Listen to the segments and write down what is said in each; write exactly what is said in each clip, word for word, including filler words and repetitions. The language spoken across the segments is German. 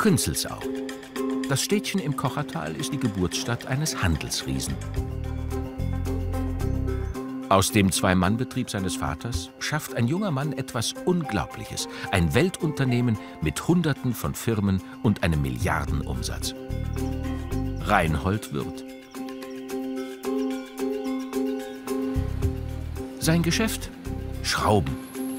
Künzelsau. Das Städtchen im Kochertal ist die Geburtsstadt eines Handelsriesen. Aus dem Zwei-Mann-Betrieb seines Vaters schafft ein junger Mann etwas Unglaubliches. Ein Weltunternehmen mit Hunderten von Firmen und einem Milliardenumsatz. Reinhold Wirth. Sein Geschäft? Schrauben.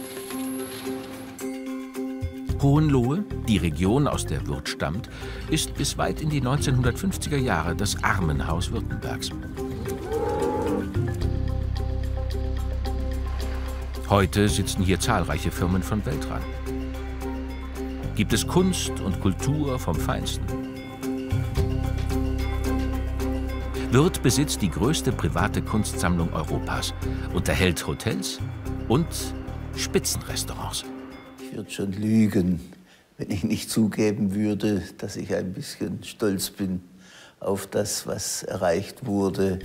Hohenlohe, die Region, aus der Wirth stammt, ist bis weit in die neunzehnhundertfünfziger Jahre das Armenhaus Württembergs. Heute sitzen hier zahlreiche Firmen von Weltrang. Gibt es Kunst und Kultur vom Feinsten. Wirth besitzt die größte private Kunstsammlung Europas, unterhält Hotels und Spitzenrestaurants. Ich würde schon lügen, wenn ich nicht zugeben würde, dass ich ein bisschen stolz bin auf das, was erreicht wurde.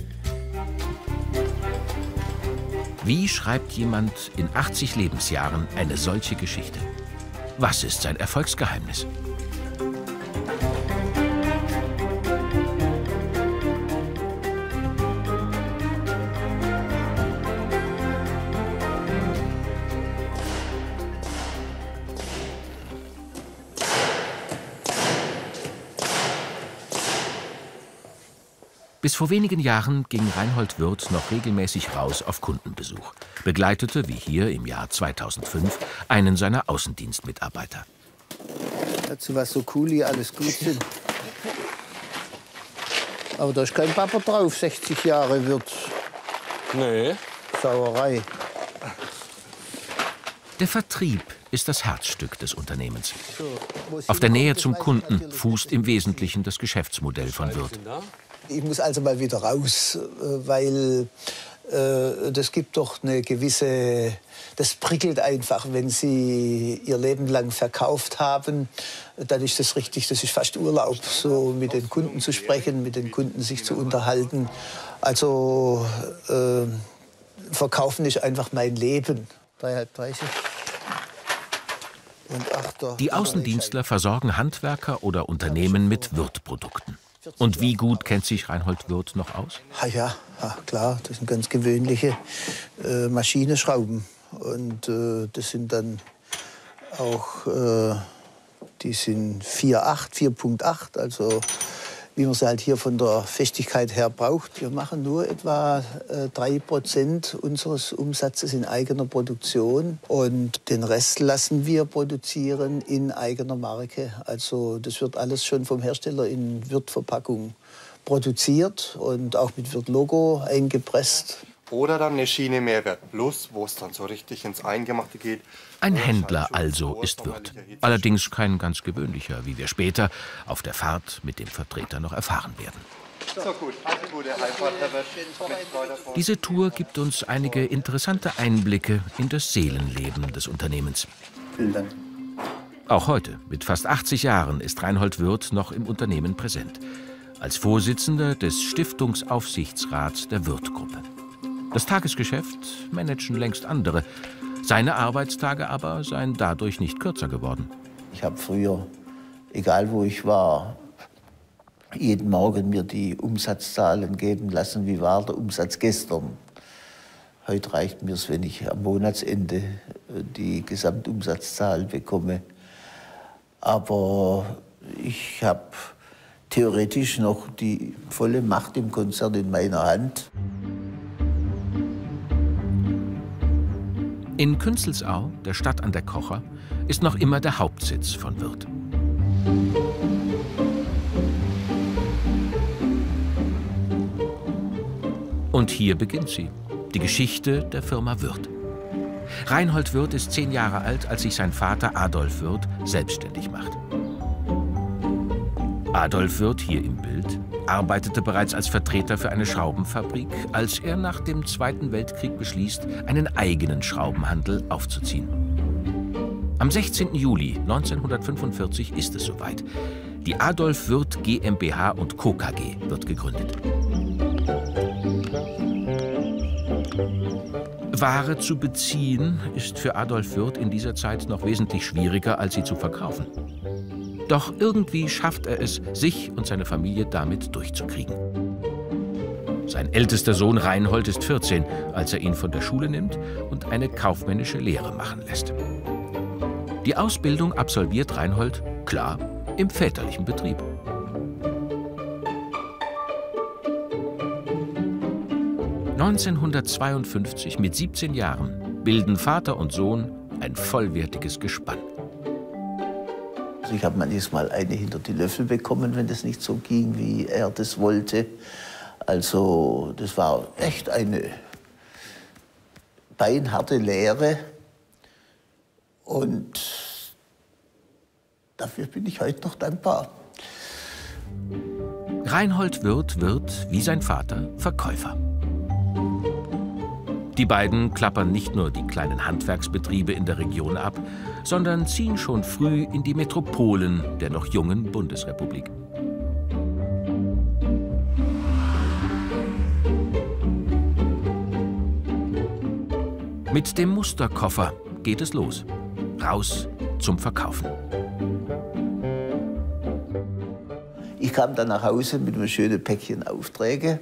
Wie schreibt jemand in achtzig Lebensjahren eine solche Geschichte? Was ist sein Erfolgsgeheimnis? Bis vor wenigen Jahren ging Reinhold Wirth noch regelmäßig raus auf Kundenbesuch, begleitete, wie hier im Jahr zweitausendfünf, einen seiner Außendienstmitarbeiter. Dazu was so cool hier alles gut sind. Aber da ist kein Papa drauf, sechzig Jahre Wirth. Nee. Sauerei. Der Vertrieb ist das Herzstück des Unternehmens. Auf der Nähe zum Kunden fußt im Wesentlichen das Geschäftsmodell von Wirth. Ich muss also mal wieder raus, weil äh, das gibt doch eine gewisse, das prickelt einfach, wenn Sie Ihr Leben lang verkauft haben, dann ist das richtig, das ist fast Urlaub, so mit den Kunden zu sprechen, mit den Kunden sich zu unterhalten. Also äh, Verkaufen ist einfach mein Leben. dreihundertdreißig. Und achter, Die Außendienstler versorgen Handwerker oder Unternehmen mit Wirth-Produkten. Und wie gut kennt sich Reinhold Wirth noch aus? Ah ja, ja, klar, das sind ganz gewöhnliche äh, Maschinenschrauben. Und äh, das sind dann auch, äh, die sind vier Komma acht, vier Komma acht, also wie man sie halt hier von der Festigkeit her braucht. Wir machen nur etwa äh, drei Prozent unseres Umsatzes in eigener Produktion und den Rest lassen wir produzieren in eigener Marke. Also das wird alles schon vom Hersteller in Wirth-Verpackung produziert und auch mit Wirth-Logo eingepresst. Oder dann eine Schiene Mehrwert Plus, wo es dann so richtig ins Eingemachte geht. Ein Händler also ist Wirth. Allerdings kein ganz gewöhnlicher, wie wir später auf der Fahrt mit dem Vertreter noch erfahren werden. So gut, also gute Heimfahrt, Herr Wirth. Diese Tour gibt uns einige interessante Einblicke in das Seelenleben des Unternehmens. Vielen Dank. Auch heute, mit fast achtzig Jahren, ist Reinhold Wirth noch im Unternehmen präsent. Als Vorsitzender des Stiftungsaufsichtsrats der Wirth-Gruppe. Das Tagesgeschäft managen längst andere. Seine Arbeitstage aber seien dadurch nicht kürzer geworden. Ich habe früher, egal wo ich war, jeden Morgen mir die Umsatzzahlen geben lassen. Wie war der Umsatz gestern? Heute reicht mir es, wenn ich am Monatsende die Gesamtumsatzzahl bekomme. Aber ich habe theoretisch noch die volle Macht im Konzern in meiner Hand. In Künzelsau, der Stadt an der Kocher, ist noch immer der Hauptsitz von Wirth. Und hier beginnt sie, die Geschichte der Firma Wirth. Reinhold Wirth ist zehn Jahre alt, als sich sein Vater Adolf Wirth selbstständig macht. Adolf Wirth, hier im Bild, arbeitete bereits als Vertreter für eine Schraubenfabrik, als er nach dem Zweiten Weltkrieg beschließt, einen eigenen Schraubenhandel aufzuziehen. Am sechzehnten Juli neunzehnhundertfünfundvierzig ist es soweit. Die Adolf Wirth GmbH und Co. K G wird gegründet. Ware zu beziehen ist für Adolf Wirth in dieser Zeit noch wesentlich schwieriger, als sie zu verkaufen. Doch irgendwie schafft er es, sich und seine Familie damit durchzukriegen. Sein ältester Sohn Reinhold ist vierzehn, als er ihn von der Schule nimmt und eine kaufmännische Lehre machen lässt. Die Ausbildung absolviert Reinhold, klar, im väterlichen Betrieb. neunzehnhundertzweiundfünfzig, mit siebzehn Jahren, bilden Vater und Sohn ein vollwertiges Gespann. Ich habe manches Mal eine hinter die Löffel bekommen, wenn das nicht so ging, wie er das wollte. Also das war echt eine beinharte Lehre. Und dafür bin ich heute noch dankbar. Reinhold Wirth wird, wie sein Vater, Verkäufer. Die beiden klappern nicht nur die kleinen Handwerksbetriebe in der Region ab, sondern ziehen schon früh in die Metropolen der noch jungen Bundesrepublik. Mit dem Musterkoffer geht es los. Raus zum Verkaufen. Ich kam dann nach Hause mit einem schönen Päckchen Aufträge.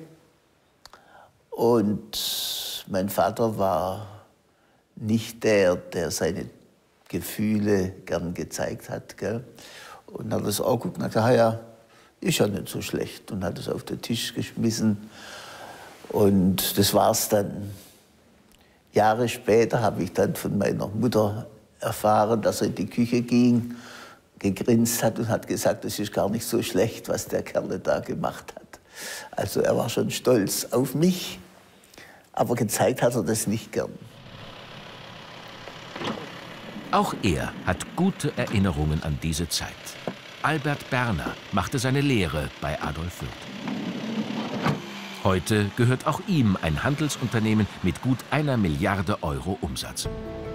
Und mein Vater war nicht der, der seine Gefühle gern gezeigt hat. Gell? Und hat das auch geguckt und hat gesagt, ja, ist ja nicht so schlecht. Und hat es auf den Tisch geschmissen. Und das war's dann. Jahre später habe ich dann von meiner Mutter erfahren, dass er in die Küche ging, gegrinst hat und hat gesagt, das ist gar nicht so schlecht, was der Kerl da gemacht hat. Also er war schon stolz auf mich, aber gezeigt hat er das nicht gern. Auch er hat gute Erinnerungen an diese Zeit. Albert Berner machte seine Lehre bei Adolf Wirth. Heute gehört auch ihm ein Handelsunternehmen mit gut einer Milliarde Euro Umsatz.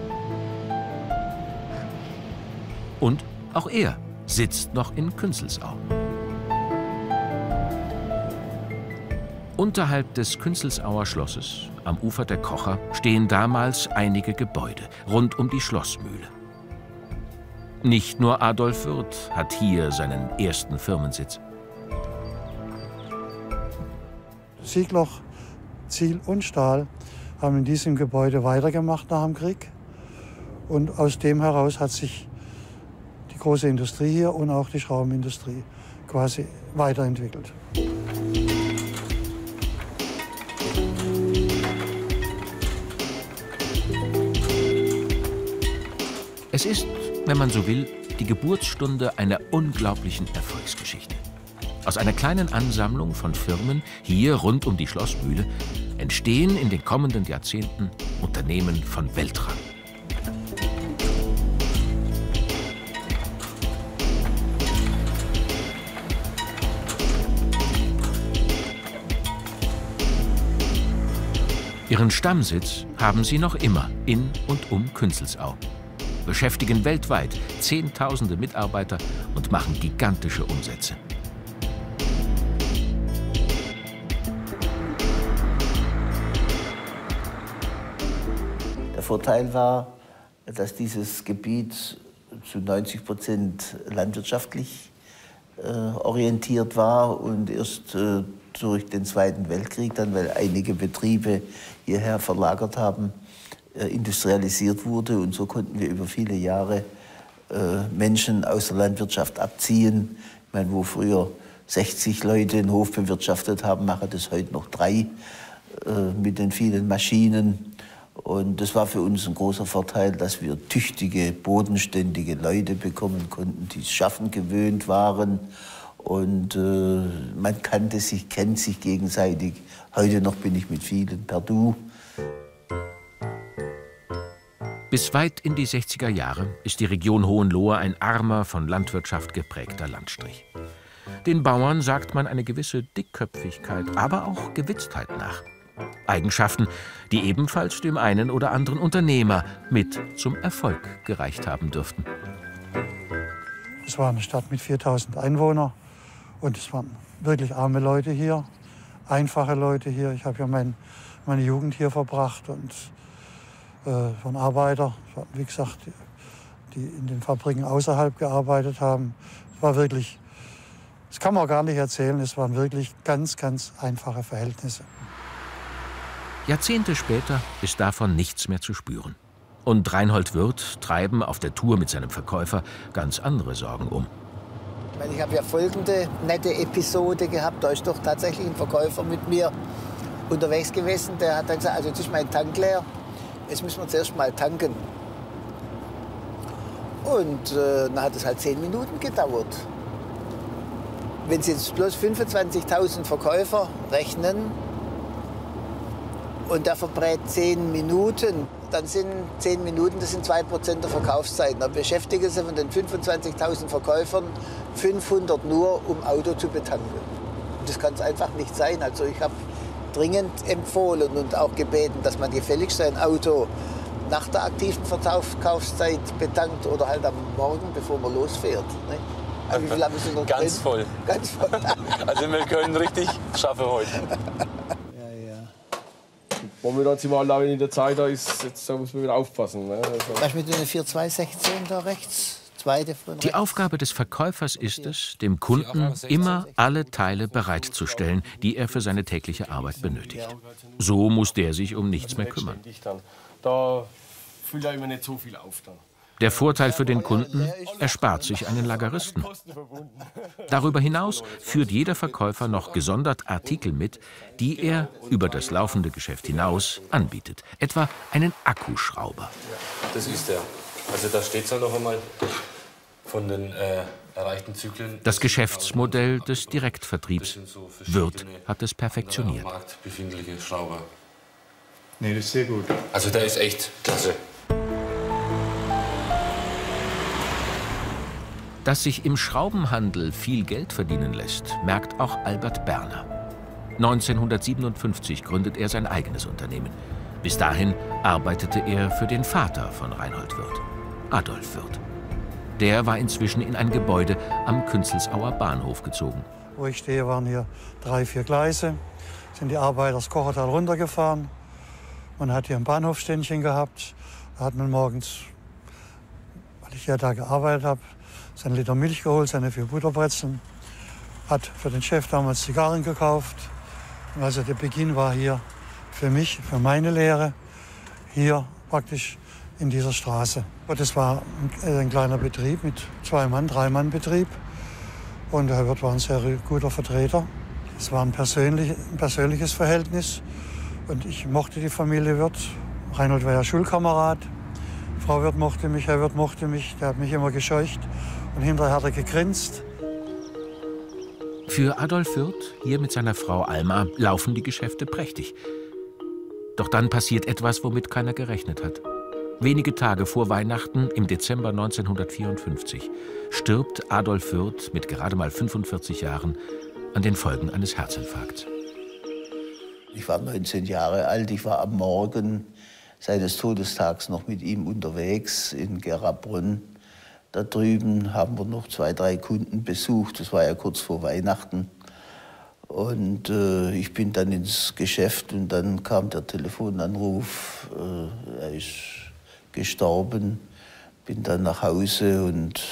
Und auch er sitzt noch in Künzelsau. Unterhalb des Künzelsauer Schlosses, am Ufer der Kocher, stehen damals einige Gebäude rund um die Schlossmühle. Nicht nur Adolf Wirth hat hier seinen ersten Firmensitz. Siegloch, Ziel und Stahl haben in diesem Gebäude weitergemacht nach dem Krieg. Und aus dem heraus hat sich die große Industrie hier und auch die Schraubenindustrie quasi weiterentwickelt. Es ist, wenn man so will, die Geburtsstunde einer unglaublichen Erfolgsgeschichte. Aus einer kleinen Ansammlung von Firmen hier rund um die Schlossmühle entstehen in den kommenden Jahrzehnten Unternehmen von Weltrang. Ihren Stammsitz haben sie noch immer in und um Künzelsau, beschäftigen weltweit Zehntausende Mitarbeiter und machen gigantische Umsätze. Der Vorteil war, dass dieses Gebiet zu neunzig Prozent landwirtschaftlich äh, orientiert war und erst äh, durch den Zweiten Weltkrieg, dann, weil einige Betriebe hierher verlagert haben, äh, industrialisiert wurde. Und so konnten wir über viele Jahre äh, Menschen aus der Landwirtschaft abziehen. Ich meine, wo früher sechzig Leute einen Hof bewirtschaftet haben, machen das heute noch drei äh, mit den vielen Maschinen. Und das war für uns ein großer Vorteil, dass wir tüchtige, bodenständige Leute bekommen konnten, die es schaffen gewöhnt waren. Und äh, man kannte sich, kennt sich gegenseitig. Heute noch bin ich mit vielen per Du. Bis weit in die sechziger Jahre ist die Region Hohenlohe ein armer, von Landwirtschaft geprägter Landstrich. Den Bauern sagt man eine gewisse Dickköpfigkeit, aber auch Gewitztheit nach. Eigenschaften, die ebenfalls dem einen oder anderen Unternehmer mit zum Erfolg gereicht haben dürften. Es war eine Stadt mit viertausend Einwohnern und es waren wirklich arme Leute hier, einfache Leute hier. Ich habe ja mein, meine Jugend hier verbracht und äh, von Arbeiter, wie gesagt, die in den Fabriken außerhalb gearbeitet haben. Es war wirklich, das kann man gar nicht erzählen, es waren wirklich ganz, ganz einfache Verhältnisse. Jahrzehnte später ist davon nichts mehr zu spüren. Und Reinhold Wirth treiben auf der Tour mit seinem Verkäufer ganz andere Sorgen um. Ich habe ja folgende nette Episode gehabt. Da ist doch tatsächlich ein Verkäufer mit mir unterwegs gewesen. Der hat dann gesagt, also jetzt ist mein Tank leer, jetzt müssen wir zuerst mal tanken. Und äh, dann hat es halt zehn Minuten gedauert. Wenn Sie jetzt bloß fünfundzwanzigtausend Verkäufer rechnen und der verbrät zehn Minuten, dann sind zehn Minuten, das sind zwei Prozent der Verkaufszeit. Dann beschäftigen Sie von den fünfundzwanzigtausend Verkäufern fünfhundert nur, um Auto zu betanken. Und das kann es einfach nicht sein. Also ich habe dringend empfohlen und auch gebeten, dass man gefälligst sein Auto nach der aktiven Verkaufszeit betankt oder halt am Morgen, bevor man losfährt. Ne? Also wie viel haben Sie noch Ganz drin? voll. Ganz voll. Also wir können richtig schaffen heute. Momentan sind wir allein in der Zeit, da, ist, jetzt, da muss man wieder aufpassen. Ne? Also Was mit den vier zwei sechzehn da rechts? Zweite von rechts. Die Aufgabe des Verkäufers ist es, dem Kunden immer alle Teile bereitzustellen, die er für seine tägliche Arbeit benötigt. So muss der sich um nichts mehr kümmern. Da füllt er immer nicht so viel auf. Dann. Der Vorteil für den Kunden, er spart sich einen Lageristen. Darüber hinaus führt jeder Verkäufer noch gesondert Artikel mit, die er über das laufende Geschäft hinaus anbietet. Etwa einen Akkuschrauber. Das ist der. Also da steht es ja noch einmal von den äh, erreichten Zyklen. Das Geschäftsmodell des Direktvertriebs. Wirth hat es perfektioniert. Am Markt befindliche Schrauber. Nee, das ist sehr gut. Also der ist echt klasse. Dass sich im Schraubenhandel viel Geld verdienen lässt, merkt auch Albert Berner. neunzehnhundertsiebenundfünfzig gründet er sein eigenes Unternehmen. Bis dahin arbeitete er für den Vater von Reinhold Wirth, Adolf Wirth. Der war inzwischen in ein Gebäude am Künzelsauer Bahnhof gezogen. Wo ich stehe, waren hier drei, vier Gleise, sind die Arbeiter das Kochertal runtergefahren. Man hat hier ein Bahnhofständchen gehabt. Da hat man morgens, weil ich ja da gearbeitet habe, seinen Liter Milch geholt, seine vier Butterbrezeln. Hat für den Chef damals Zigarren gekauft. Und also der Beginn war hier für mich, für meine Lehre, hier praktisch in dieser Straße. Und das war ein, ein kleiner Betrieb mit zwei Mann, drei Mann Betrieb. Und der Herr Wirth war ein sehr guter Vertreter. Es war ein, persönlich, ein persönliches Verhältnis. Und ich mochte die Familie Wirth. Reinhold war ja Schulkamerad. Frau Wirth mochte mich, Herr Wirth mochte mich. Der hat mich immer gescheucht. Und hinterher hat er gegrinst. Für Adolf Wirth, hier mit seiner Frau Alma, laufen die Geschäfte prächtig. Doch dann passiert etwas, womit keiner gerechnet hat. Wenige Tage vor Weihnachten, im Dezember neunzehnhundertvierundfünfzig, stirbt Adolf Wirth mit gerade mal fünfundvierzig Jahren an den Folgen eines Herzinfarkts. Ich war neunzehn Jahre alt, ich war am Morgen seines Todestags noch mit ihm unterwegs in Gerabrunn. Da drüben haben wir noch zwei, drei Kunden besucht, das war ja kurz vor Weihnachten. Und äh, ich bin dann ins Geschäft und dann kam der Telefonanruf, äh, er ist gestorben. Bin dann nach Hause und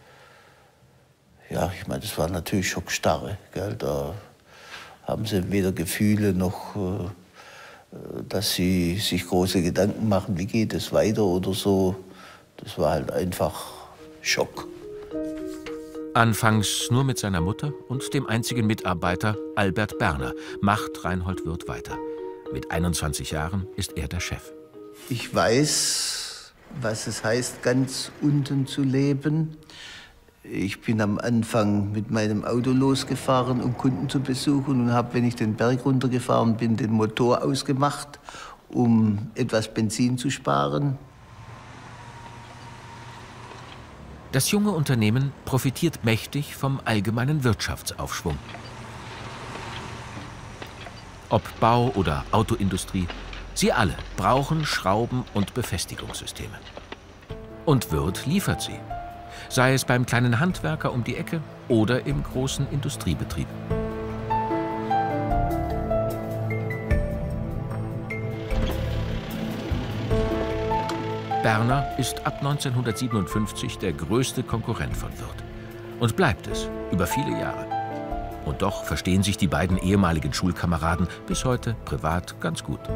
ja, ich meine, das war natürlich Schockstarre. Gell? Da haben sie weder Gefühle noch, äh, dass sie sich große Gedanken machen, wie geht es weiter oder so. Das war halt einfach Schock. Anfangs nur mit seiner Mutter und dem einzigen Mitarbeiter Albert Berner macht Reinhold Wirth weiter. Mit einundzwanzig Jahren ist er der Chef. Ich weiß, was es heißt, ganz unten zu leben. Ich bin am Anfang mit meinem Auto losgefahren, um Kunden zu besuchen und habe, wenn ich den Berg runtergefahren bin, den Motor ausgemacht, um etwas Benzin zu sparen. Das junge Unternehmen profitiert mächtig vom allgemeinen Wirtschaftsaufschwung. Ob Bau- oder Autoindustrie, sie alle brauchen Schrauben und Befestigungssysteme. Und Wirth liefert sie, sei es beim kleinen Handwerker um die Ecke oder im großen Industriebetrieb. Berner ist ab neunzehnhundertsiebenundfünfzig der größte Konkurrent von Wirth. Und bleibt es über viele Jahre. Und doch verstehen sich die beiden ehemaligen Schulkameraden bis heute privat ganz gut.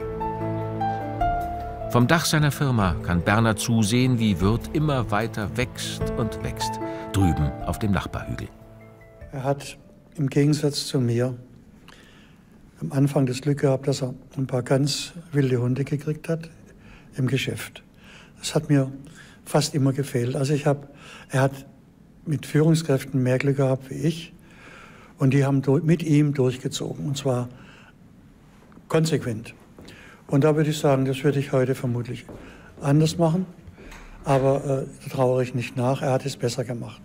Vom Dach seiner Firma kann Berner zusehen, wie Wirth immer weiter wächst und wächst, drüben auf dem Nachbarhügel. Er hat im Gegensatz zu mir am Anfang das Glück gehabt, dass er ein paar ganz wilde Hunde gekriegt hat im Geschäft. Das hat mir fast immer gefehlt. Also ich hab, er hat mit Führungskräften mehr Glück gehabt wie ich und die haben mit ihm durchgezogen und zwar konsequent. Und da würde ich sagen, das würde ich heute vermutlich anders machen, aber äh, da trauere ich nicht nach, er hat es besser gemacht.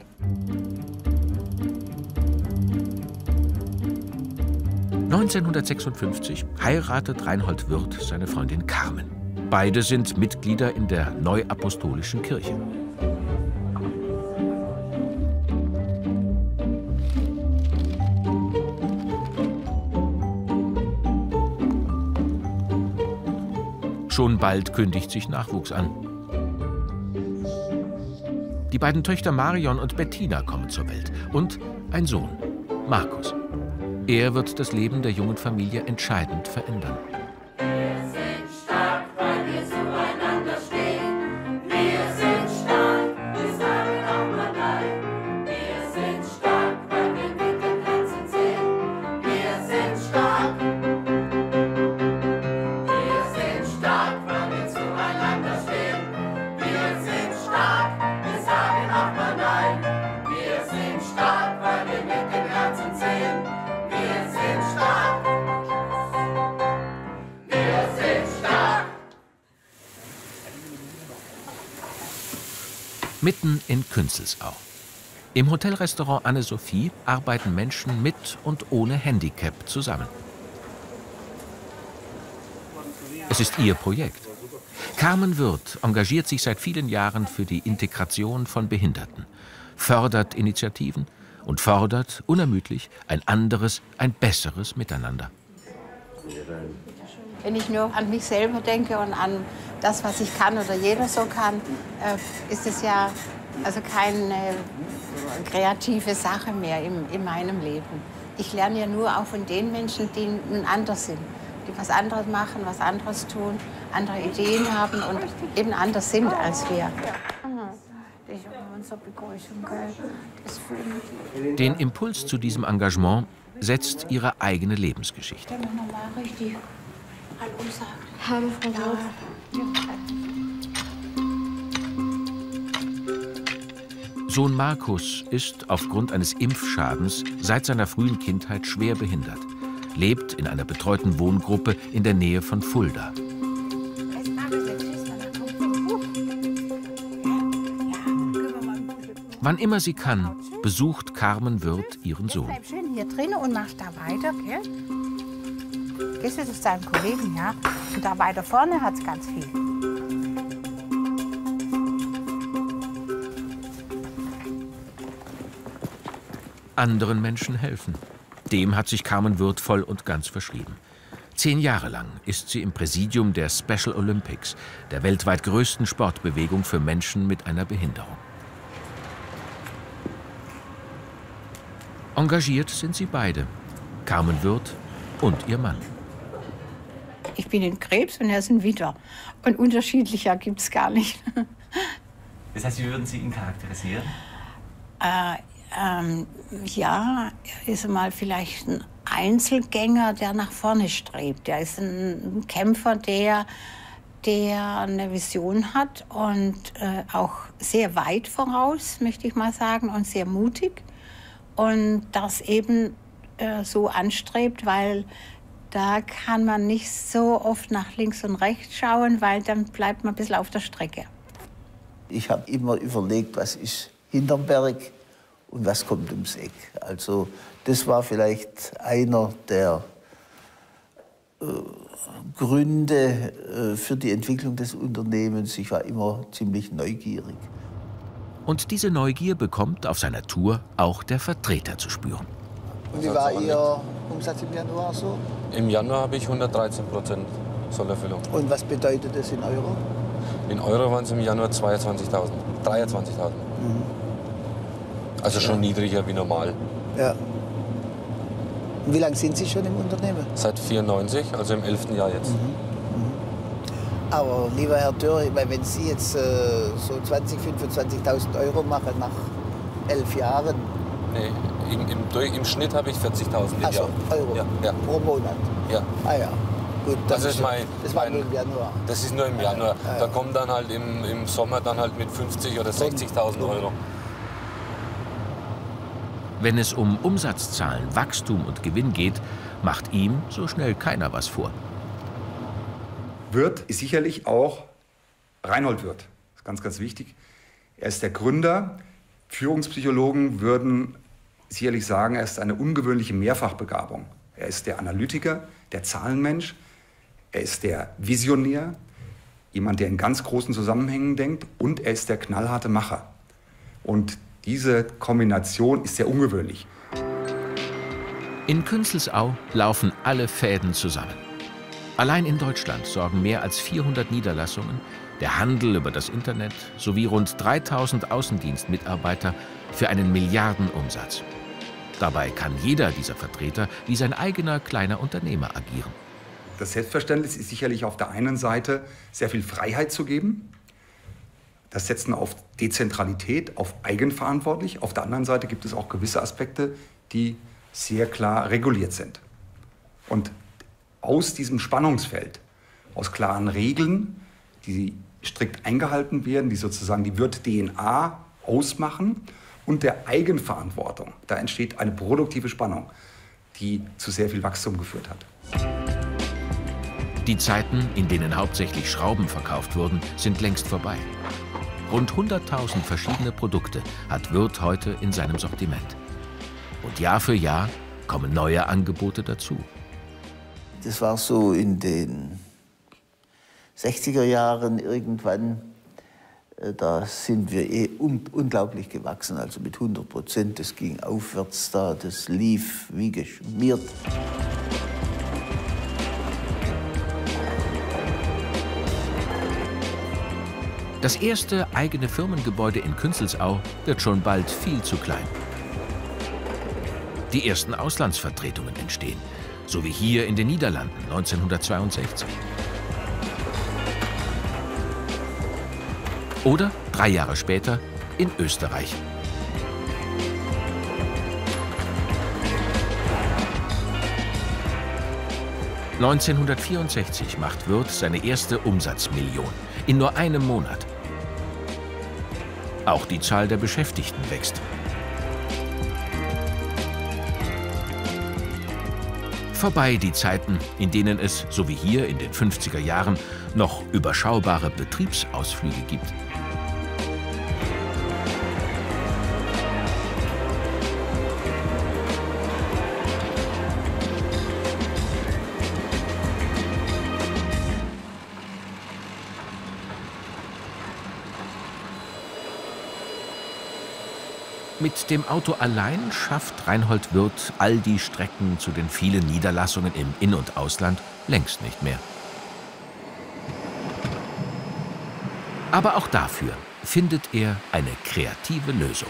neunzehnhundertsechsundfünfzig heiratet Reinhold Wirth seine Freundin Carmen. Beide sind Mitglieder in der Neuapostolischen Kirche. Schon bald kündigt sich Nachwuchs an. Die beiden Töchter Marion und Bettina kommen zur Welt und ein Sohn, Markus. Er wird das Leben der jungen Familie entscheidend verändern. Wir sind stark, weil wir zueinander stehen. Wir sind stark, wir sagen auch mal nein. Wir sind stark, weil wir mit dem Herzen sehen. Wir sind stark. Wir sind stark, weil wir zueinander stehen. Wir sind stark, wir sagen auch mal nein. Wir sind stark, weil wir mit dem Herzen sehen. Wir sind stark. Wir sind stark. Mitten in Künzelsau. Im Hotelrestaurant Anne-Sophie arbeiten Menschen mit und ohne Handicap zusammen. Es ist ihr Projekt. Carmen Wirth engagiert sich seit vielen Jahren für die Integration von Behinderten, fördert Initiativen und fordert unermüdlich ein anderes, ein besseres Miteinander. Wenn ich nur an mich selber denke und an das, was ich kann oder jeder so kann, äh, ist es ja also keine kreative Sache mehr in, in meinem Leben. Ich lerne ja nur auch von den Menschen, die nun anders sind, die was anderes machen, was anderes tun, andere Ideen haben und eben anders sind als wir. Den Impuls zu diesem Engagement setzt ihre eigene Lebensgeschichte. Hallo, Frau Wirth. Sohn Markus ist aufgrund eines Impfschadens seit seiner frühen Kindheit schwer behindert, lebt in einer betreuten Wohngruppe in der Nähe von Fulda. Wann immer sie kann, besucht Carmen Wirth ihren Sohn. Bleib schön hier drin und machst da weiter, gell? Gehst du zu deinem Kollegen, ja? Und da weiter vorne hat es ganz viel. Anderen Menschen helfen. Dem hat sich Carmen Wirth voll und ganz verschrieben. Zehn Jahre lang ist sie im Präsidium der Special Olympics, der weltweit größten Sportbewegung für Menschen mit einer Behinderung. Engagiert sind sie beide, Carmen Wirth und ihr Mann. Ich bin in Krebs und er ist in Witter. Und unterschiedlicher gibt es gar nicht. Das heißt, wie würden Sie ihn charakterisieren? Äh, ähm, ja, er ist mal vielleicht ein Einzelgänger, der nach vorne strebt. Er ist ein Kämpfer, der, der eine Vision hat und äh, auch sehr weit voraus, möchte ich mal sagen, und sehr mutig. Und das eben äh, so anstrebt, weil da kann man nicht so oft nach links und rechts schauen, weil dann bleibt man ein bisschen auf der Strecke. Ich habe immer überlegt, was ist hinterm Berg und was kommt ums Eck. Also das war vielleicht einer der äh, Gründe äh, für die Entwicklung des Unternehmens. Ich war immer ziemlich neugierig. Und diese Neugier bekommt auf seiner Tour auch der Vertreter zu spüren. Und wie war Ihr Umsatz im Januar so? Im Januar habe ich hundertdreizehn Prozent Zollerfüllung. Und was bedeutet das in Euro? In Euro waren es im Januar zweiundzwanzigtausend, dreiundzwanzigtausend. Mhm. Also schon Ja. niedriger wie normal. Ja. Und wie lange sind Sie schon im Unternehmen? Seit vierundneunzig, also im elften Jahr jetzt. Aber lieber Herr Dürr, ich meine, wenn Sie jetzt äh, so zwanzigtausend, fünfundzwanzigtausend Euro machen nach elf Jahren. Nee, im, im, durch, im Schnitt habe ich vierzigtausend im Also Jahr. Euro Ja, ja. pro Monat. Ja. Ah ja. Gut, Das ist mein, das war mein, nur im Januar. Das ist nur im Januar. Ja, ja. Da kommt dann halt im, im Sommer dann halt mit fünfzig oder sechzigtausend Euro. Wenn es um Umsatzzahlen, Wachstum und Gewinn geht, macht ihm so schnell keiner was vor. Wirth ist sicherlich auch Reinhold Wirth. Das ist ganz, ganz wichtig. Er ist der Gründer. Führungspsychologen würden sicherlich sagen, er ist eine ungewöhnliche Mehrfachbegabung. Er ist der Analytiker, der Zahlenmensch. Er ist der Visionär, jemand, der in ganz großen Zusammenhängen denkt. Und er ist der knallharte Macher. Und diese Kombination ist sehr ungewöhnlich. In Künzelsau laufen alle Fäden zusammen. Allein in Deutschland sorgen mehr als vierhundert Niederlassungen, der Handel über das Internet sowie rund dreitausend Außendienstmitarbeiter für einen Milliardenumsatz. Dabei kann jeder dieser Vertreter wie sein eigener kleiner Unternehmer agieren. Das Selbstverständnis ist sicherlich auf der einen Seite sehr viel Freiheit zu geben. Das Setzen auf Dezentralität, auf eigenverantwortlich. Auf der anderen Seite gibt es auch gewisse Aspekte, die sehr klar reguliert sind. Und aus diesem Spannungsfeld, aus klaren Regeln, die strikt eingehalten werden, die sozusagen die Wirth-D N A ausmachen, und der Eigenverantwortung, da entsteht eine produktive Spannung, die zu sehr viel Wachstum geführt hat. Die Zeiten, in denen hauptsächlich Schrauben verkauft wurden, sind längst vorbei. Rund hunderttausend verschiedene Produkte hat Wirth heute in seinem Sortiment. Und Jahr für Jahr kommen neue Angebote dazu. Das war so in den sechziger Jahren irgendwann. Da sind wir eh un unglaublich gewachsen, also mit hundert Prozent. Das ging aufwärts da, das lief wie geschmiert. Das erste eigene Firmengebäude in Künzelsau wird schon bald viel zu klein. Die ersten Auslandsvertretungen entstehen, so wie hier in den Niederlanden neunzehnhundertzweiundsechzig. Oder drei Jahre später in Österreich. neunzehnhundertvierundsechzig macht Wirth seine erste Umsatzmillion in nur einem Monat. Auch die Zahl der Beschäftigten wächst. Vorbei die Zeiten, in denen es, so wie hier in den fünfziger Jahren, noch überschaubare Betriebsausflüge gibt. Mit dem Auto allein schafft Reinhold Wirth all die Strecken zu den vielen Niederlassungen im In- und Ausland längst nicht mehr. Aber auch dafür findet er eine kreative Lösung.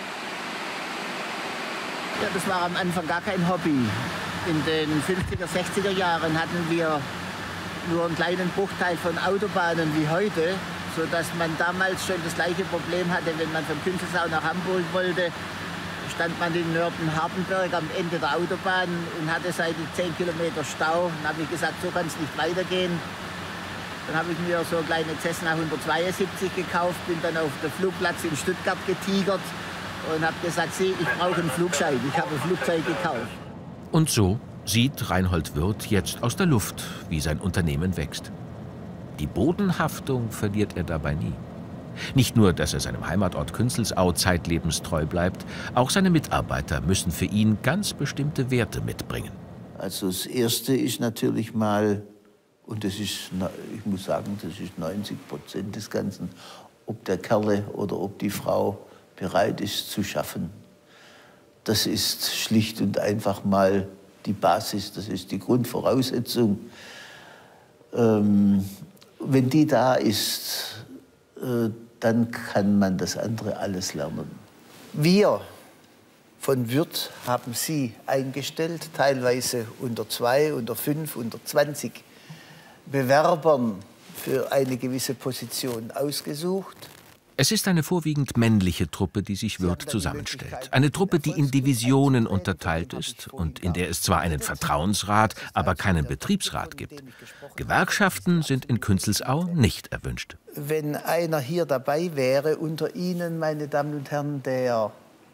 Ja, das war am Anfang gar kein Hobby. In den fünfziger, sechziger Jahren hatten wir nur einen kleinen Bruchteil von Autobahnen wie heute, sodass man damals schon das gleiche Problem hatte, wenn man von Künzelsau nach Hamburg wollte, stand man in Nörten-Hardenberg am Ende der Autobahn und hatte seitlich zehn Kilometer Stau. Dann habe ich gesagt, so kann es nicht weitergehen. Dann habe ich mir so eine kleine Cessna hundertzweiundsiebzig gekauft, bin dann auf den Flugplatz in Stuttgart getigert und habe gesagt, Sie, ich brauche einen Flugschein, ich habe ein Flugzeug gekauft. Und so sieht Reinhold Wirth jetzt aus der Luft, wie sein Unternehmen wächst. Die Bodenhaftung verliert er dabei nie. Nicht nur, dass er seinem Heimatort Künzelsau zeitlebens treu bleibt, auch seine Mitarbeiter müssen für ihn ganz bestimmte Werte mitbringen. Also das Erste ist natürlich mal, und das ist, ich muss sagen, das ist neunzig Prozent des Ganzen, ob der Kerl oder ob die Frau bereit ist zu schaffen. Das ist schlicht und einfach mal die Basis, das ist die Grundvoraussetzung. Ähm, Wenn die da ist, äh, dann kann man das andere alles lernen. Wir von Würth haben Sie eingestellt, teilweise unter zwei, unter fünf, unter zwanzig Bewerbern für eine gewisse Position ausgesucht. Es ist eine vorwiegend männliche Truppe, die sich Würth zusammenstellt. Eine Truppe, die in Divisionen unterteilt ist und in der es zwar einen Vertrauensrat, aber keinen Betriebsrat gibt. Gewerkschaften sind in Künzelsau nicht erwünscht. Wenn einer hier dabei wäre, unter Ihnen, meine Damen und Herren, der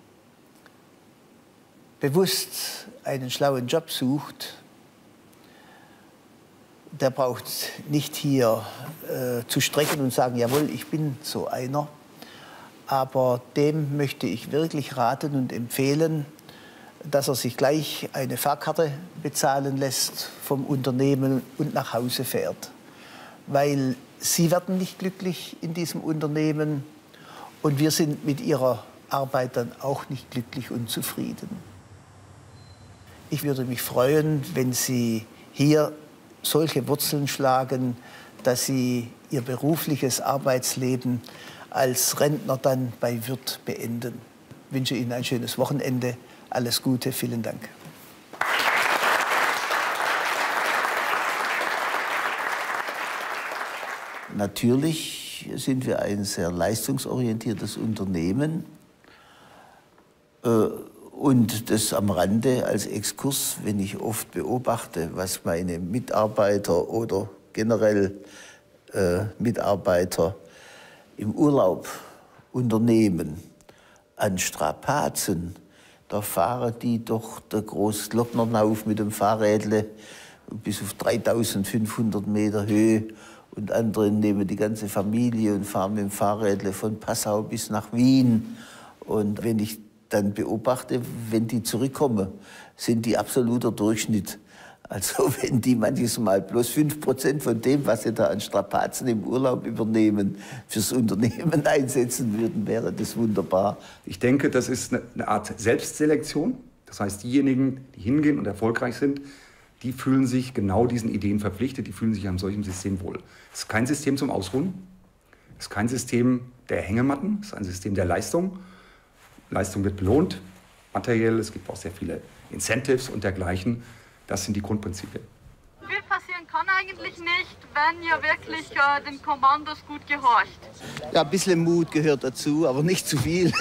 bewusst einen schlauen Job sucht, der braucht nicht hier äh, zu strecken und sagen, jawohl, ich bin so einer. Aber dem möchte ich wirklich raten und empfehlen, dass er sich gleich eine Fahrkarte bezahlen lässt vom Unternehmen und nach Hause fährt. Weil Sie werden nicht glücklich in diesem Unternehmen und wir sind mit Ihrer Arbeit dann auch nicht glücklich und zufrieden. Ich würde mich freuen, wenn Sie hier solche Wurzeln schlagen, dass Sie Ihr berufliches Arbeitsleben als Rentner dann bei Würth beenden. Ich wünsche Ihnen ein schönes Wochenende. Alles Gute, vielen Dank. Natürlich sind wir ein sehr leistungsorientiertes Unternehmen. Und das am Rande als Exkurs, wenn ich oft beobachte, was meine Mitarbeiter oder generell äh, Mitarbeiter im Urlaub unternehmen, an Strapazen, da fahren die doch der Großglocknernauf mit dem Fahrrädle bis auf dreitausendfünfhundert Meter Höhe und andere nehmen die ganze Familie und fahren mit dem Fahrrädle von Passau bis nach Wien. Und wenn ich dann beobachte, wenn die zurückkommen, sind die absoluter Durchschnitt. Also wenn die manches Mal bloß fünf Prozent von dem, was sie da an Strapazen im Urlaub übernehmen, fürs Unternehmen einsetzen würden, wäre das wunderbar. Ich denke, das ist eine Art Selbstselektion. Das heißt, diejenigen, die hingehen und erfolgreich sind, die fühlen sich genau diesen Ideen verpflichtet, die fühlen sich an solchem System wohl. Es ist kein System zum Ausruhen, es ist kein System der Hängematten, es ist ein System der Leistung. Leistung wird belohnt, materiell, es gibt auch sehr viele Incentives und dergleichen. Das sind die Grundprinzipien. Viel passieren kann eigentlich nicht, wenn ihr wirklich äh, den Kommandos gut gehorcht. Ja, ein bisschen Mut gehört dazu, aber nicht zu viel.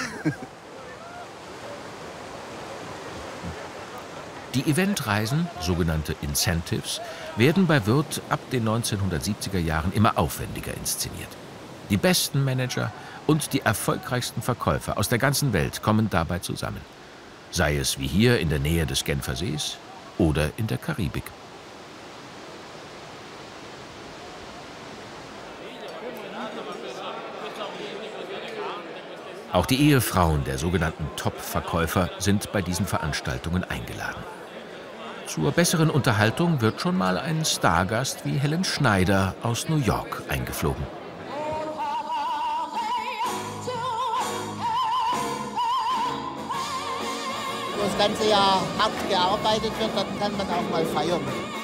Die Eventreisen, sogenannte Incentives, werden bei Würth ab den neunzehnhundertsiebziger Jahren immer aufwendiger inszeniert. Die besten Manager und die erfolgreichsten Verkäufer aus der ganzen Welt kommen dabei zusammen. Sei es wie hier in der Nähe des Genfersees oder in der Karibik. Auch die Ehefrauen der sogenannten Top-Verkäufer sind bei diesen Veranstaltungen eingeladen. Zur besseren Unterhaltung wird schon mal ein Stargast wie Helen Schneider aus New York eingeflogen. Das ganze Jahr hart gearbeitet wird, dann kann man auch mal feiern.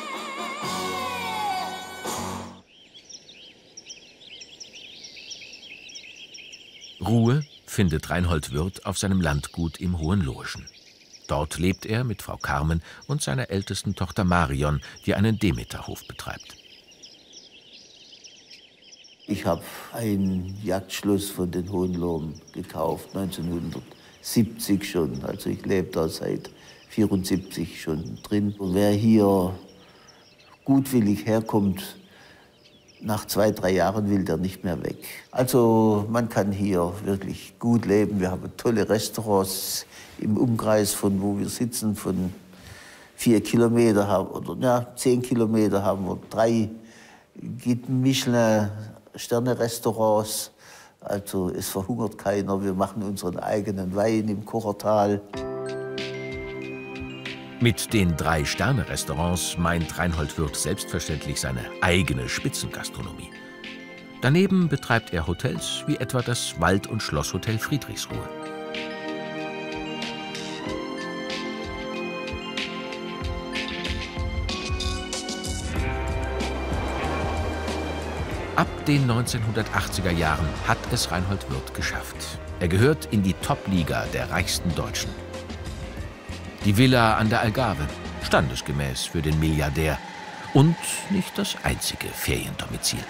Ruhe findet Reinhold Würth auf seinem Landgut im Hohenlohischen. Dort lebt er mit Frau Carmen und seiner ältesten Tochter Marion, die einen Demeterhof betreibt. Ich habe ein Jagdschloss von den Hohenlohen gekauft, neunzehnhundertsiebzig schon. Also ich lebe da seit vierundsiebzig schon drin. Und wer hier gutwillig herkommt, nach zwei, drei Jahren will der nicht mehr weg. Also man kann hier wirklich gut leben. Wir haben tolle Restaurants im Umkreis von wo wir sitzen, von vier Kilometer haben, oder ja, zehn Kilometer haben wir drei Michelin-Sterne-Restaurants. Also es verhungert keiner. Wir machen unseren eigenen Wein im Kochertal. Mit den drei Sterne-Restaurants meint Reinhold Würth selbstverständlich seine eigene Spitzengastronomie. Daneben betreibt er Hotels wie etwa das Wald- und Schlosshotel Friedrichsruhe. Ab den neunzehnhundertachtziger Jahren hat es Reinhold Wirth geschafft. Er gehört in die Top-Liga der reichsten Deutschen. Die Villa an der Algarve, standesgemäß für den Milliardär und nicht das einzige Feriendomizil.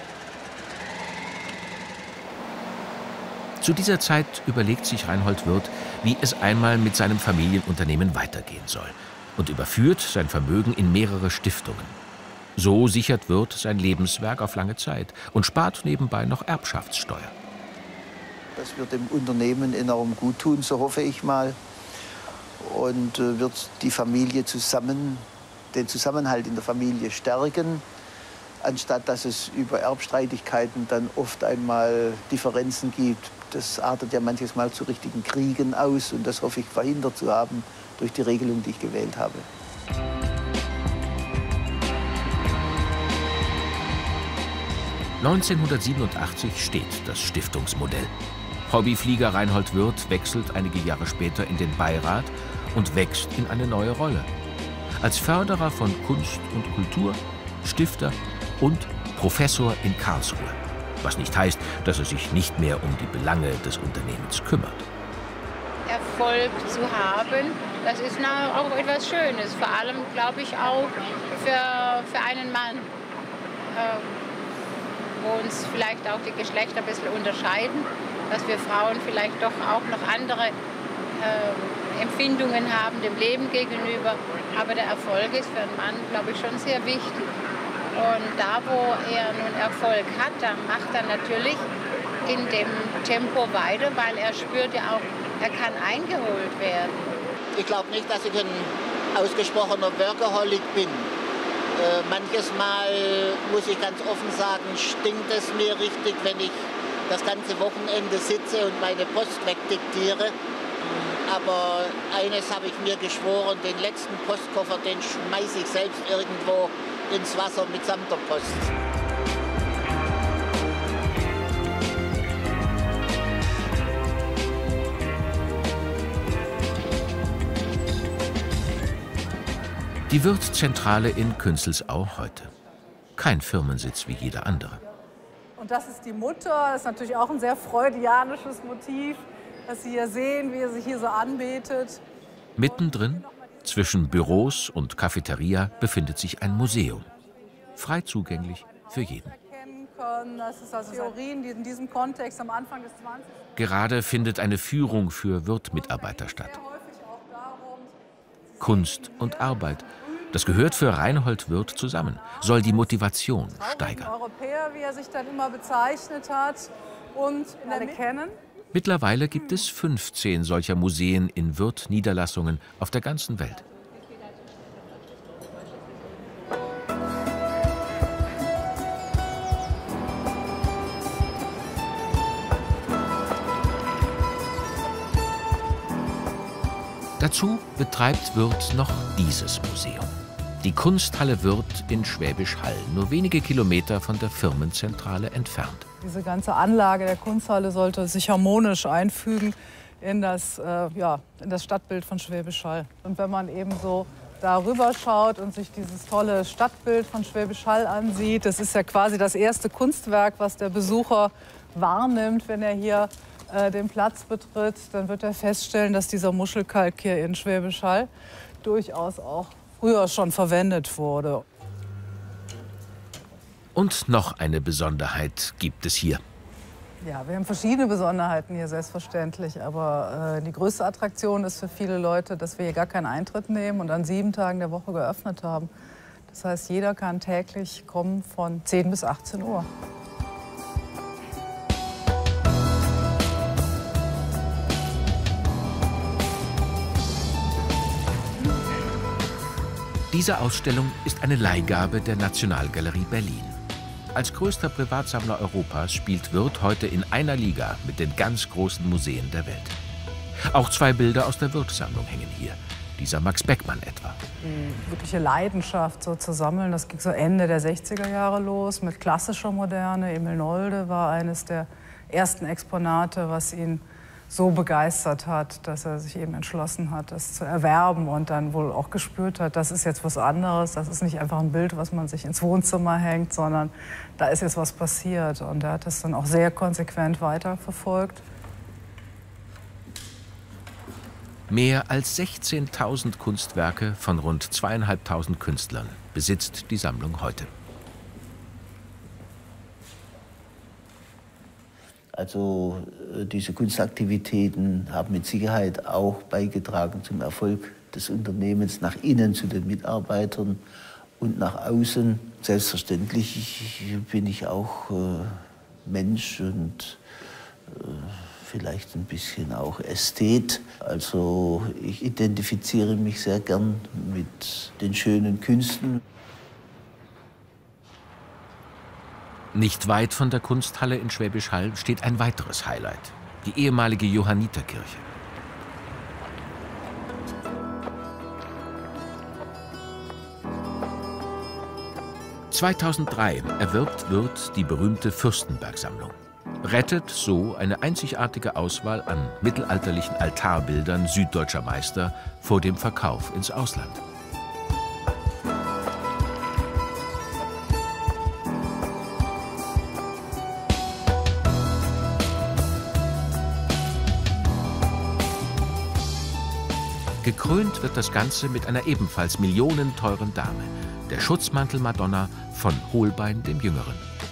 Zu dieser Zeit überlegt sich Reinhold Wirth, wie es einmal mit seinem Familienunternehmen weitergehen soll und überführt sein Vermögen in mehrere Stiftungen. So sichert Wirth sein Lebenswerk auf lange Zeit und spart nebenbei noch Erbschaftssteuer. Das wird dem Unternehmen enorm gut tun, so hoffe ich mal. Und äh, wird die Familie zusammen, den Zusammenhalt in der Familie stärken, anstatt dass es über Erbstreitigkeiten dann oft einmal Differenzen gibt. Das artet ja manches Mal zu richtigen Kriegen aus und das hoffe ich verhindert zu haben durch die Regelung, die ich gewählt habe. neunzehnhundertsiebenundachtzig steht das Stiftungsmodell. Hobbyflieger Reinhold Wirth wechselt einige Jahre später in den Beirat und wächst in eine neue Rolle. Als Förderer von Kunst und Kultur, Stifter und Professor in Karlsruhe. Was nicht heißt, dass er sich nicht mehr um die Belange des Unternehmens kümmert. Erfolg zu haben, das ist auch etwas Schönes. Vor allem, glaube ich, auch für, für einen Mann. Ähm, wo uns vielleicht auch die Geschlechter ein bisschen unterscheiden, dass wir Frauen vielleicht doch auch noch andere äh, Empfindungen haben dem Leben gegenüber. Aber der Erfolg ist für einen Mann, glaube ich, schon sehr wichtig. Und da, wo er nun Erfolg hat, da macht er natürlich in dem Tempo weiter, weil er spürt ja auch, er kann eingeholt werden. Ich glaube nicht, dass ich ein ausgesprochener Workaholic bin. Äh, manches Mal, muss ich ganz offen sagen, stinkt es mir richtig, wenn ich das ganze Wochenende sitze und meine Post wegdiktiere. Aber eines habe ich mir geschworen, den letzten Postkoffer, den schmeiße ich selbst irgendwo ins Wasser mitsamt der Post. Die Wirth-Zentrale in Künzelsau heute. Kein Firmensitz wie jeder andere. Und das ist die Mutter, das ist natürlich auch ein sehr freudianisches Motiv, das Sie hier sehen, wie er sich hier so anbetet. Mittendrin, zwischen Büros und Cafeteria, befindet sich ein Museum. Frei zugänglich für jeden. Das ist also Theorien, die in diesem Kontext am Anfang des zwanzigsten Gerade findet eine Führung für Wirth-Mitarbeiter statt. Kunst und Arbeit, das gehört für Reinhold Wirth zusammen, soll die Motivation steigern. Europäer, wie er sich dann immer bezeichnet hat, und alle kennen. Mittlerweile gibt es fünfzehn solcher Museen in Wirth-Niederlassungen auf der ganzen Welt. Dazu betreibt Wirth noch dieses Museum. Die Kunsthalle Wirth in Schwäbisch Hall, nur wenige Kilometer von der Firmenzentrale entfernt. Diese ganze Anlage der Kunsthalle sollte sich harmonisch einfügen in das, äh, ja, in das Stadtbild von Schwäbisch Hall. Und wenn man eben so darüber schaut und sich dieses tolle Stadtbild von Schwäbisch Hall ansieht, das ist ja quasi das erste Kunstwerk, was der Besucher wahrnimmt, wenn er hier äh, den Platz betritt, dann wird er feststellen, dass dieser Muschelkalk hier in Schwäbisch Hall durchaus auch früher schon verwendet wurde. Und noch eine Besonderheit gibt es hier. Ja, wir haben verschiedene Besonderheiten hier, selbstverständlich. Aber äh, die größte Attraktion ist für viele Leute, dass wir hier gar keinen Eintritt nehmen und an sieben Tagen der Woche geöffnet haben. Das heißt, jeder kann täglich kommen von zehn bis achtzehn Uhr. Diese Ausstellung ist eine Leihgabe der Nationalgalerie Berlin. Als größter Privatsammler Europas spielt Wirth heute in einer Liga mit den ganz großen Museen der Welt. Auch zwei Bilder aus der Wirth-Sammlung hängen hier. Dieser Max Beckmann etwa. Die wirkliche Leidenschaft so zu sammeln, das ging so Ende der sechziger Jahre los mit klassischer Moderne. Emil Nolde war eines der ersten Exponate, was ihn so begeistert hat, dass er sich eben entschlossen hat, das zu erwerben und dann wohl auch gespürt hat, das ist jetzt was anderes, das ist nicht einfach ein Bild, was man sich ins Wohnzimmer hängt, sondern da ist jetzt was passiert. Und er hat das dann auch sehr konsequent weiterverfolgt. Mehr als sechzehntausend Kunstwerke von rund zweieinhalbtausend Künstlern besitzt die Sammlung heute. Also diese Kunstaktivitäten haben mit Sicherheit auch beigetragen zum Erfolg des Unternehmens nach innen zu den Mitarbeitern und nach außen. Selbstverständlich bin ich auch äh, Mensch und äh, vielleicht ein bisschen auch Ästhet. Also ich identifiziere mich sehr gern mit den schönen Künsten. Nicht weit von der Kunsthalle in Schwäbisch Hall steht ein weiteres Highlight, die ehemalige Johanniterkirche. zweitausenddrei erwirbt Wirth die berühmte Fürstenberg-Sammlung, rettet so eine einzigartige Auswahl an mittelalterlichen Altarbildern süddeutscher Meister vor dem Verkauf ins Ausland. Gekrönt wird das Ganze mit einer ebenfalls millionenteuren Dame, der Schutzmantel Madonna von Holbein dem Jüngeren.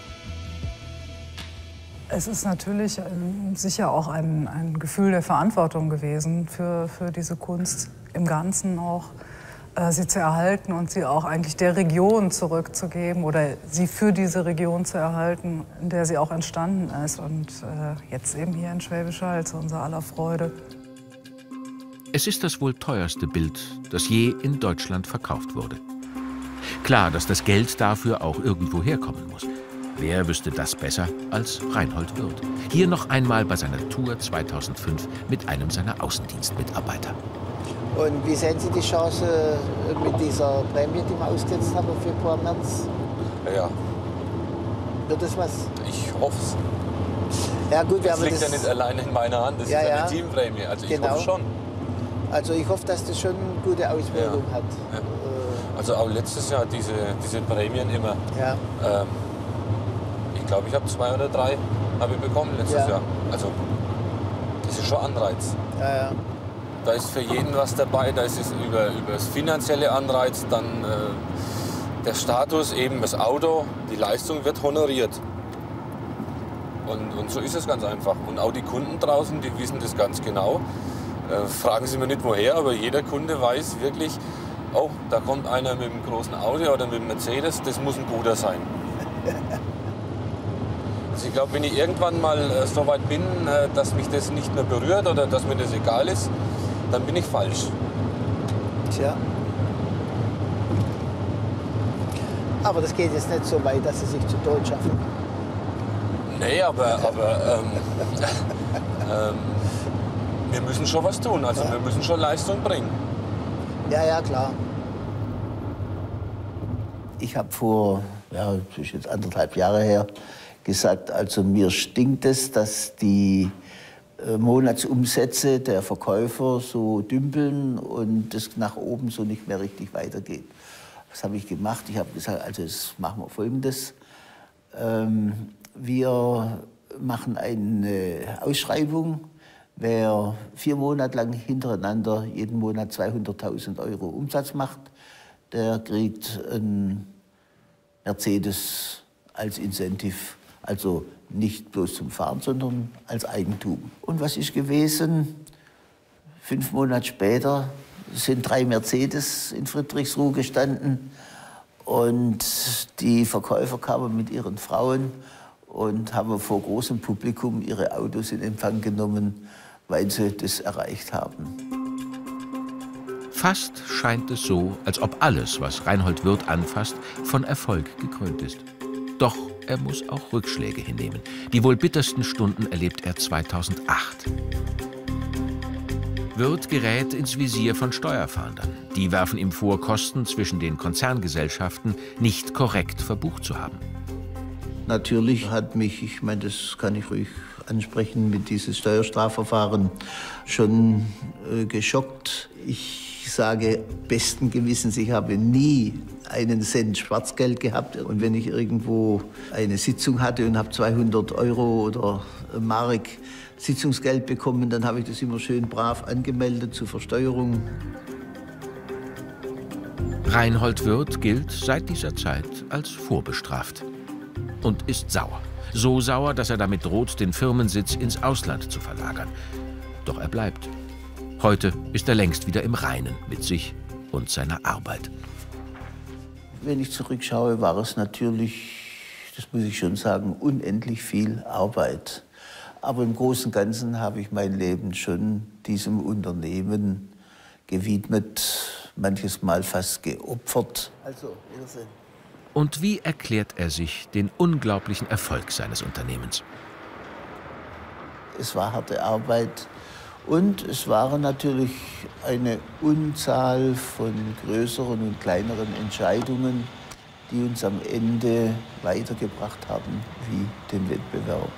Es ist natürlich ähm, sicher auch ein, ein Gefühl der Verantwortung gewesen für, für diese Kunst im Ganzen auch, äh, sie zu erhalten und sie auch eigentlich der Region zurückzugeben oder sie für diese Region zu erhalten, in der sie auch entstanden ist. Und äh, jetzt eben hier in Schwäbisch Hall zu unser aller Freude. Es ist das wohl teuerste Bild, das je in Deutschland verkauft wurde. Klar, dass das Geld dafür auch irgendwo herkommen muss. Wer wüsste das besser als Reinhold Wirth? Hier noch einmal bei seiner Tour zweitausendfünf mit einem seiner Außendienstmitarbeiter. Und wie sehen Sie die Chance mit dieser Prämie, die wir ausgesetzt haben im Februar, März? Ja. Wird das was? Ich hoffe es. Ja, gut, wir das haben liegt das ja nicht allein in meiner Hand, das ja, ist eine ja. Teamprämie. Also Genau. ich hoffe schon. Also ich hoffe, dass das schon eine gute Auswirkung Ja. hat. Ja. Also auch letztes Jahr diese, diese Prämien immer. Ja. Ähm, ich glaube, ich habe zwei oder drei habe ich bekommen letztes Ja. Jahr. Also das ist schon Anreiz. Ja, ja. Da ist für jeden was dabei. Da ist es über, über das finanzielle Anreiz, dann äh, der Status, eben das Auto, die Leistung wird honoriert. Und, und so ist es ganz einfach. Und auch die Kunden draußen, die wissen das ganz genau. Äh, fragen Sie mir nicht woher, aber jeder Kunde weiß wirklich, oh, da kommt einer mit einem großen Audi oder mit einem Mercedes, das muss ein guter sein. Also ich glaube, wenn ich irgendwann mal äh, so weit bin, äh, dass mich das nicht mehr berührt oder dass mir das egal ist, dann bin ich falsch. Tja. Aber das geht jetzt nicht so weit, dass Sie sich zu Tod schaffen. Nee, aber, aber ähm, ähm, wir müssen schon was tun. Also Ja. wir müssen schon Leistung bringen. Ja, ja, klar. Ich habe vor, ja, das ist jetzt anderthalb Jahre her, gesagt, also mir stinkt es, dass die äh, Monatsumsätze der Verkäufer so dümpeln und das nach oben so nicht mehr richtig weitergeht. Was habe ich gemacht? Ich habe gesagt, also jetzt machen wir Folgendes. Ähm, wir machen eine Ausschreibung. Wer vier Monate lang hintereinander jeden Monat zweihunderttausend Euro Umsatz macht, der kriegt einen Mercedes als Incentive. Also nicht bloß zum Fahren, sondern als Eigentum. Und was ist gewesen? Fünf Monate später sind drei Mercedes in Friedrichsruh gestanden. Und die Verkäufer kamen mit ihren Frauen und haben vor großem Publikum ihre Autos in Empfang genommen, weil sie das erreicht haben. Fast scheint es so, als ob alles, was Reinhold Wirth anfasst, von Erfolg gekrönt ist. Doch er muss auch Rückschläge hinnehmen. Die wohl bittersten Stunden erlebt er zweitausendacht. Wirth gerät ins Visier von Steuerfahndern. Die werfen ihm vor, Kosten zwischen den Konzerngesellschaften nicht korrekt verbucht zu haben. Natürlich hat mich, ich meine, das kann ich ruhig ansprechen mit diesem Steuerstrafverfahren, schon äh, geschockt. Ich sage besten Gewissens, ich habe nie einen Cent Schwarzgeld gehabt. Und wenn ich irgendwo eine Sitzung hatte und habe zweihundert Euro oder Mark Sitzungsgeld bekommen, dann habe ich das immer schön brav angemeldet zur Versteuerung. Reinhold Wirth gilt seit dieser Zeit als vorbestraft und ist sauer. So sauer, dass er damit droht, den Firmensitz ins Ausland zu verlagern. Doch er bleibt. Heute ist er längst wieder im Reinen mit sich und seiner Arbeit. Wenn ich zurückschaue, war es natürlich, das muss ich schon sagen, unendlich viel Arbeit. Aber im Großen und Ganzen habe ich mein Leben schon diesem Unternehmen gewidmet, manches Mal fast geopfert. Also, Wiedersehen. Und wie erklärt er sich den unglaublichen Erfolg seines Unternehmens? Es war harte Arbeit und es waren natürlich eine Unzahl von größeren und kleineren Entscheidungen, die uns am Ende weitergebracht haben wie den Wettbewerb.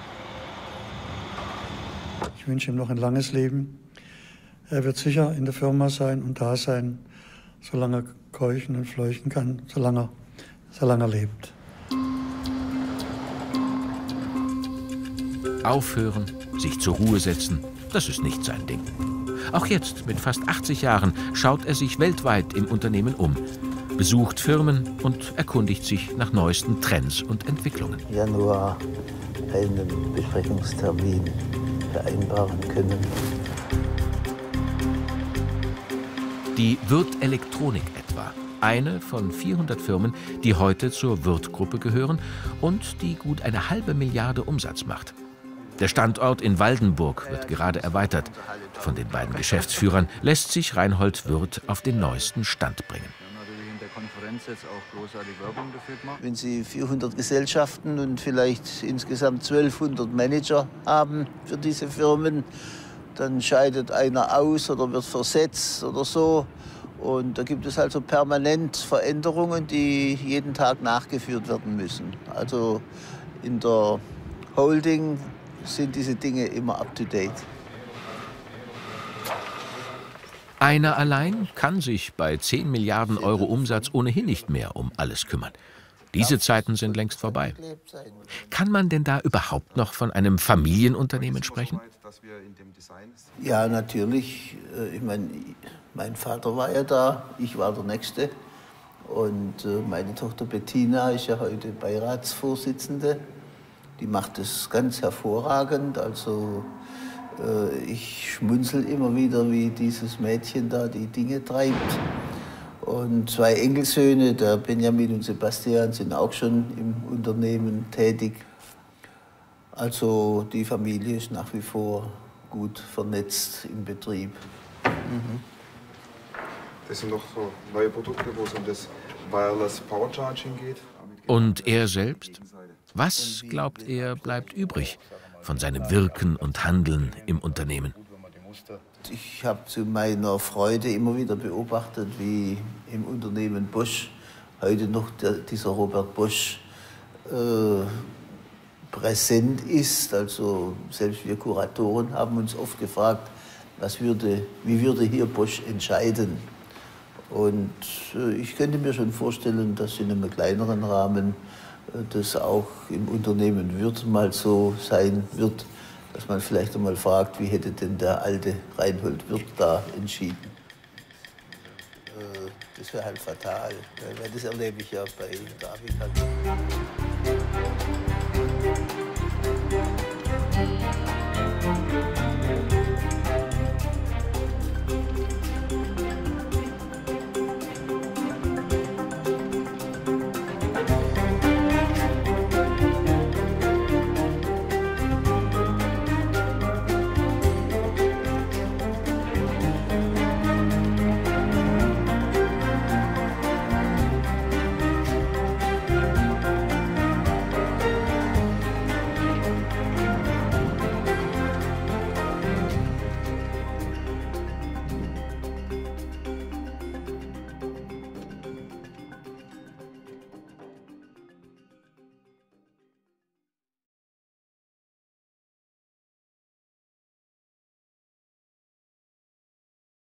Ich wünsche ihm noch ein langes Leben. Er wird sicher in der Firma sein und da sein, solange er keuchen und fleuchen kann, solange er, solange er lebt. Aufhören, sich zur Ruhe setzen, das ist nicht sein Ding. Auch jetzt, mit fast achtzig Jahren, schaut er sich weltweit im Unternehmen um, besucht Firmen und erkundigt sich nach neuesten Trends und Entwicklungen. Januar einen Besprechungstermin vereinbaren können. Die Wirth Elektronik etwa, eine von vierhundert Firmen, die heute zur Wirth-Gruppe gehören und die gut eine halbe Milliarde Umsatz macht. Der Standort in Waldenburg wird gerade erweitert. Von den beiden Geschäftsführern lässt sich Reinhold Wirth auf den neuesten Stand bringen. Wenn Sie vierhundert Gesellschaften und vielleicht insgesamt zwölfhundert Manager haben für diese Firmen, dann scheidet einer aus oder wird versetzt oder so. Und da gibt es also permanent Veränderungen, die jeden Tag nachgeführt werden müssen. Also in der Holding sind diese Dinge immer up-to-date. Einer allein kann sich bei zehn Milliarden Euro Umsatz ohnehin nicht mehr um alles kümmern. Diese Zeiten sind längst vorbei. Kann man denn da überhaupt noch von einem Familienunternehmen sprechen? Ja, natürlich. Ich meine, mein Vater war ja da, ich war der Nächste. Und meine Tochter Bettina ist ja heute Beiratsvorsitzende. Die macht es ganz hervorragend. Also ich schmunzel immer wieder, wie dieses Mädchen da die Dinge treibt. Und zwei Enkelsöhne, der Benjamin und Sebastian, sind auch schon im Unternehmen tätig. Also die Familie ist nach wie vor gut vernetzt im Betrieb. Mhm. Das sind noch so neue Produkte, wo es um das Wireless Power Charging geht. Und er selbst? Was, glaubt er, bleibt übrig von seinem Wirken und Handeln im Unternehmen? Ich habe zu meiner Freude immer wieder beobachtet, wie im Unternehmen Bosch heute noch der, dieser Robert Bosch äh, präsent ist. Also selbst wir Kuratoren haben uns oft gefragt, was würde, wie würde hier Bosch entscheiden. Und äh, ich könnte mir schon vorstellen, dass in einem kleineren Rahmen äh, das auch im Unternehmen Wirth mal so sein wird, dass man vielleicht einmal fragt, wie hätte denn der alte Reinhold Wirth da entschieden. Äh, das wäre halt fatal, weil das erlebe ich ja bei der Avika.